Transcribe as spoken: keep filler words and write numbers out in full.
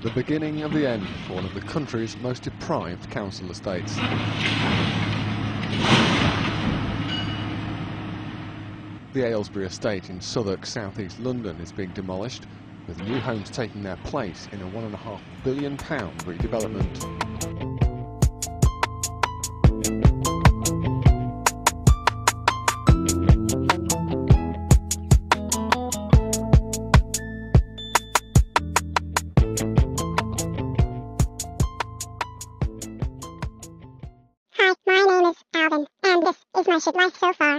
The beginning of the end for one of the country's most deprived council estates. The Aylesbury estate in Southwark, south-east London is being demolished, with new homes taking their place in a one and a half billion pound redevelopment. Hi, my name is Alvin, and this is my shit life so far.